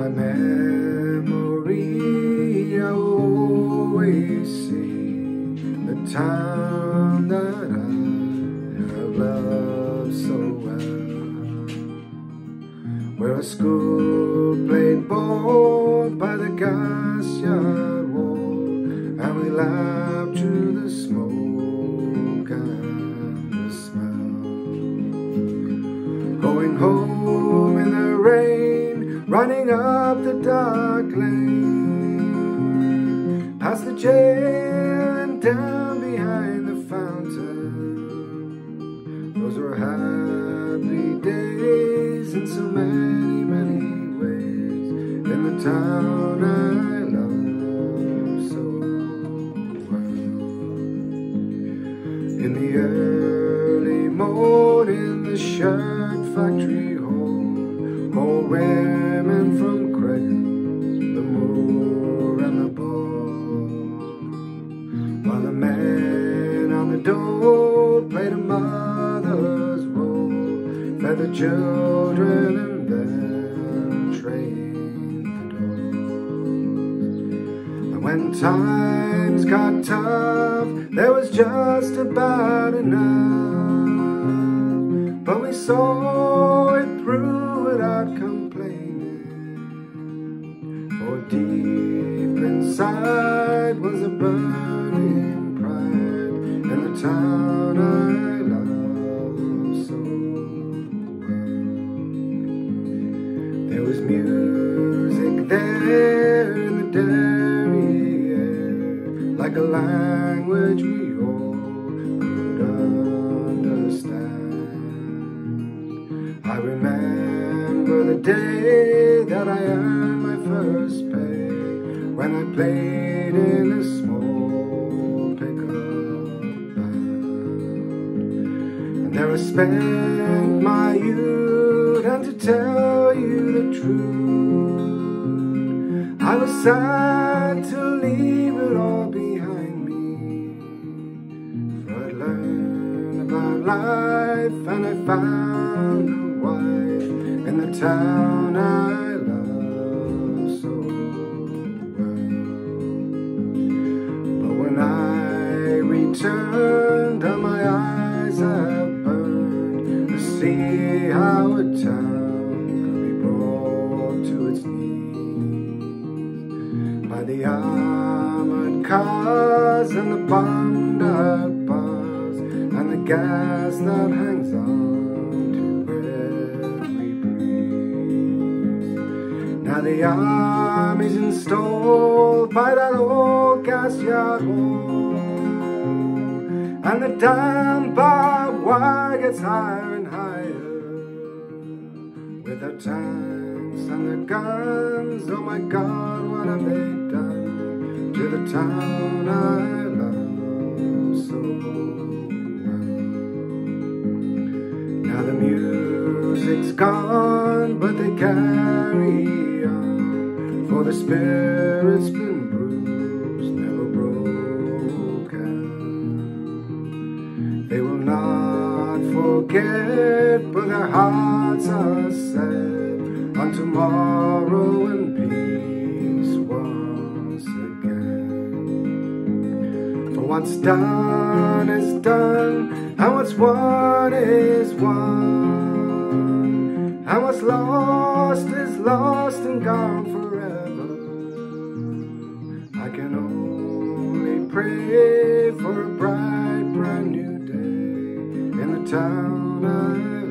my memory, I will always see the town that I have loved so well, where a school played ball by the gas yard wall, and we laughed through the smoke and the smell. Going home in the rain, running up the dark lane, past the jail and down behind the fountain. Those were happy days in so many, many ways, in the town I love so well. In the early morning, the shirt factory home, old women from Craig, the moor and the ball, while the man on the door played a mother's role, fed the children and then trained the dogs. And when times got tough, there was just about enough, but we saw it through without complaining, for deep inside was a burning pride in the town I love so well. There was music there in the dairy air, like a language we all could understand. I remember the day that I earned my first pay, when I played in a small pickup band. And there I spent my youth, and to tell you the truth, I was sad to leave it all behind me, for I learned about life and I found a wife in the town I love so well. But when I returned, and my eyes have burned to see how a town could be brought to its knees by the armored cars and the bombed out bars and the gas that hangs on to every breeze. Now the army's installed by that old gas yard wall, and the damn barbed wire gets higher and higher, with their tanks and their guns. Oh my God, what have they done to the town I love so well? Now the music's gone, but they carry on, for the spirit's been bruised, never broken. They will not forget, but their hearts are set on tomorrow and peace once again. For what's done is done, and what's won is won, and what's lost is lost and gone forever. I can only pray for a bright, brand new day in the town I